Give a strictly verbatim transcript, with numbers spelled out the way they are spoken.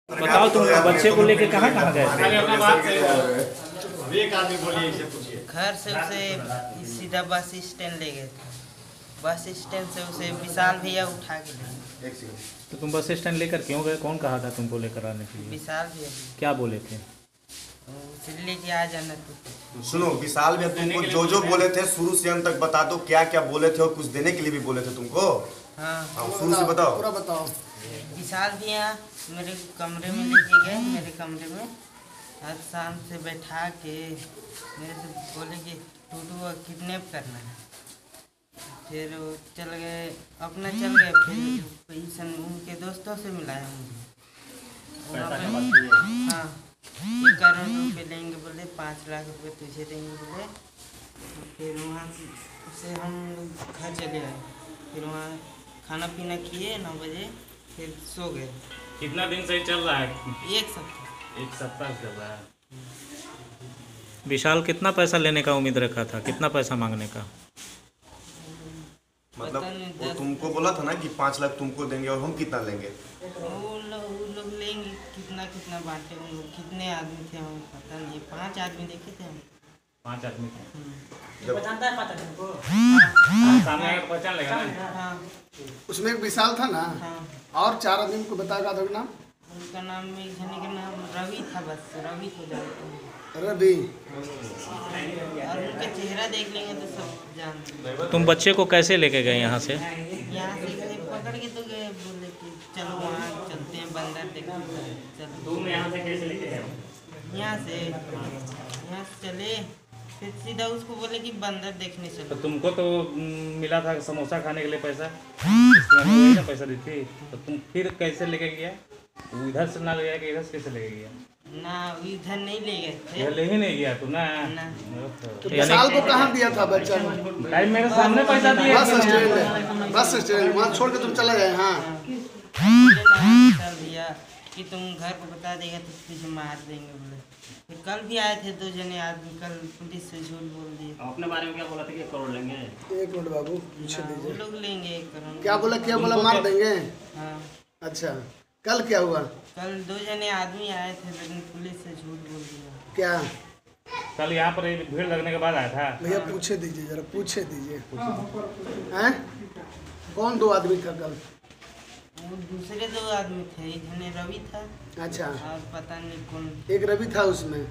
बताओ तुम बच्चे को लेके कहाँ कहाँ गए थे? घर से उसे सीधा बस स्टैंड ले गए थे। बस स्टैंड से उसे विशाल भैया उठा के ले। तो तुम बस स्टैंड लेकर क्यों गए? कौन कहा था तुमको लेकर आने के लिए? विशाल भैया क्या बोले थे? लेके आ जाना। तो सुनो, विशाल भैया तुमको जो जो बोले थे शुरू से अंत तक बता दो, क्या क्या बोले थे और कुछ देने के लिए भी बोले थे तुमको। हाँ, शुरू से बताओ, पूरा बताओ। विशाल भैया मेरे कमरे में लेके गए, मेरे कमरे में आज शाम से बैठा के मेरे से बोले कि टूटू को किडनैप करना है। फिर वो चल गए, अपना चल गए। फिर पैसा उनके दोस्तों से मिलाया मुझे। हाँ, एक करोड़ रुपये लेंगे बोले, पाँच लाख रुपए तुझे देंगे बोले। फिर वहाँ से हम लोग घर चले आए। फिर वहाँ खाना पीना किए, नौ बजे फिर सो गए। कितना दिन से चल रहा है? एक सप्ताह एक सप्ताह चल रहा है। विशाल कितना पैसा लेने का उम्मीद रखा था? कितना पैसा मांगने का? मतलब वो तुमको बोला था ना कि पाँच लाख तुमको देंगे और हम कितना लेंगे? वो लोग वो लोग लेंगे कितना कितना बांटे। उन लोग कितने आदमी थे हमें पता नहीं। पांच आदमी देखे थे हम। पांच आदमी थे। जब पहचानता है पाँच आदमी को? सामने आकर पहचान लेगा ना? हाँ उसमें एक विशाल था ना। हाँ, और चार आदमी को बताएगा तो नाम? उनका नाम एक जने का नाम रवि था, बस रवि को जानते हैं। रवि। और उनका चेहरा देख लेंगे तो सब जानते हैं। तुम बच्चे को कैसे लेके गए यहाँ से? यहाँ से गए, पकड़ के तो गए, बोले कि चलो वहाँ चलते हैं, बंदर देखते हैं। चलो तुम यहाँ से कैसे लेके गए? यहाँ से यहाँ से चले, फिर सीधा उसको बोले कि बंदर देखने तो चलो। तुमको तो मिला था समोसा खाने के लिए पैसा, वही ना पैसा दी थी। तो तुम फिर कैसे लेके गया? वो इधर से ना ले गया कि इधर से कैसे लेके गया? ना इधर नहीं ले गए थे। इधर ले ही नहीं गया तू ना? ना। तो विशाल को कहाँ दिया था बच्चा? भाई मेरे सामने पैसा दिए बस स्टैंड, बस स्टैंड वहाँ छोड़ के तुम चला गए। हाँ, बोले ना सर भैया कि तुम घर को बता देगा तो तुझे मार देंगे बोले। फिर कल भी आए थे दो जने आदमी, कल पुलिस से झूठ बोल दिए। अपने बारे में क्या बोला था कि एक करोड़ लेंगे? एक मिनट बाबू पूछे वो दीजिए। लोग लेंगे एक करोड़। क्या बोला? क्या बोला? मार देंगे? हाँ, अच्छा, कल क्या हुआ? कल दो जने आदमी आए थे लेकिन पुलिस से झूठ बोल दिया। क्या कल यहाँ पर भीड़ लगने के बाद आया था? भैया पूछे दीजिए, जरा पूछे दीजिए। हैं? कौन दो आदमी था कल? वो दूसरे दो आदमी थे, एक जने रवि था अच्छा, और पता नहीं कौन। एक रवि था उसमें।